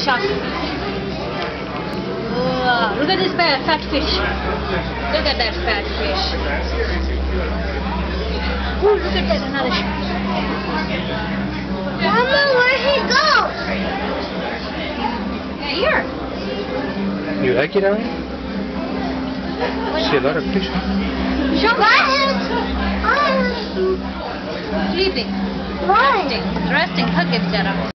shark. Look at this fat fish. Look at that fat fish. Ooh, look at that, another shark. Mama, where'd he go? Yeah, here. You like it, Ellie? See a lot of fish. Shark. Sleeping. Why? Resting. Hug each other.